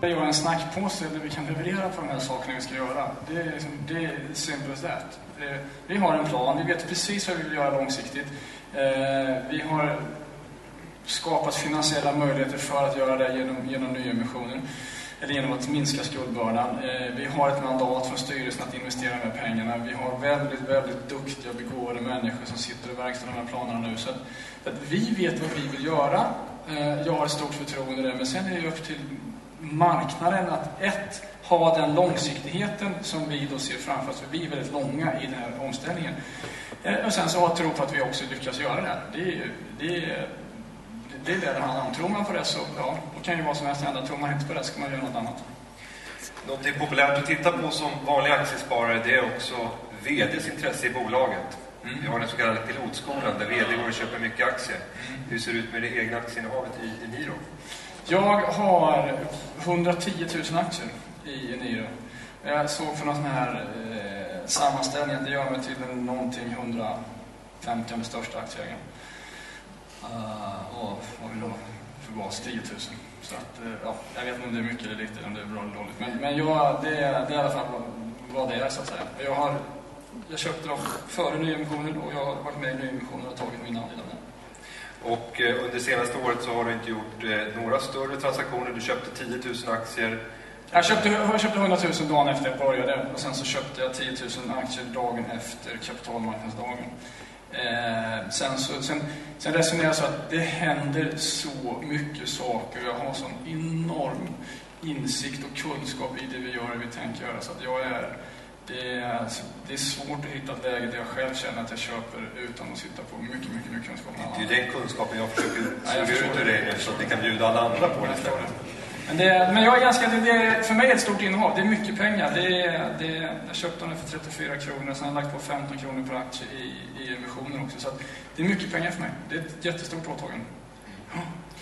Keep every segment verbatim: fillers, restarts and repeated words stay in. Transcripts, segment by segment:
Det är en snackpåse där vi kan leverera på de här sakerna vi ska göra. Det är, liksom, det är simple as that. Det, vi har en plan, vi vet precis vad vi vill göra långsiktigt. Eh, vi har skapat finansiella möjligheter för att göra det genom, genom nya emissioner. Eller genom att minska skuldbördan. Eh, vi har ett mandat från styrelsen att investera de här pengarna. Vi har väldigt, väldigt duktiga, begåvade människor som sitter och verkställer de här planerna nu. Så att, att vi vet vad vi vill göra. Eh, jag har ett stort förtroende där. Men sen är det upp till marknaden att ett, ha den långsiktigheten som vi då ser framför oss. För vi är väldigt långa i den här omställningen. Eh, och sen så ha tro på att vi också lyckas göra det här. Det är det är, Det är det det handlar om. Tror man på det så, ja, det kan ju vara som helst hända. Tror man inte på det så kan man göra något annat. Någonting populärt att titta på som vanlig aktiesparare, det är också vd:s intresse i bolaget. Mm. Vi har den så kallade pilotskolan där vd går och köper mycket aktier. Mm. Hur ser det ut med det egna aktieinnehavet i Eniro? Jag har hundratio tusen aktier i Eniro. Jag såg för någon sån här eh, sammanställning att det gör mig till en, någonting hundrafemtio största aktieägaren. Uh, och vad vill då för bas tio tusen. Så att, uh, ja, jag vet inte om det är mycket eller lite, om det är bra eller dåligt. Men, men jag, det, det är i alla fall vad det är så att säga. Jag, har, jag köpte dem före nyemissionen och jag har varit med i nyemissionen och tagit min andel av den. Och eh, under senaste året så har du inte gjort eh, några större transaktioner. Du köpte tio tusen aktier. Jag köpte, jag köpte hundra tusen dagen efter jag började. Och sen så köpte jag tio tusen aktier dagen efter kapitalmarknadsdagen. Eh, sen, så, sen, sen resonerar jag så att det händer så mycket saker. Jag har sån enorm insikt och kunskap i det vi gör och vi tänker göra. Så att jag är, det, är, det är svårt att hitta ett läge där jag själv känner att jag köper utan att sitta på mycket, mycket, mycket kunskap. Det är ju den kunskapen jag försöker suga ut ur det så att vi kan bjuda alla andra på det. Men, det, men jag är ganska, det är, för mig är det ett stort innehav. Det är mycket pengar. Det är, det, jag köpte den för trettiofyra kronor. Sen har jag lagt på femton kronor per aktie i, i emissioner också. Så att det är mycket pengar för mig. Det är ett jättestort åtagande. Ja.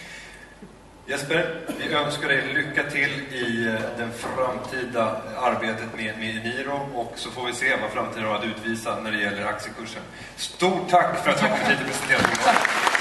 Jesper, vi önskar dig lycka till i den framtida arbetet med, med Eniro. Och så får vi se vad framtiden har att utvisa när det gäller aktiekursen. Stort tack för att du kom hit och presenterade.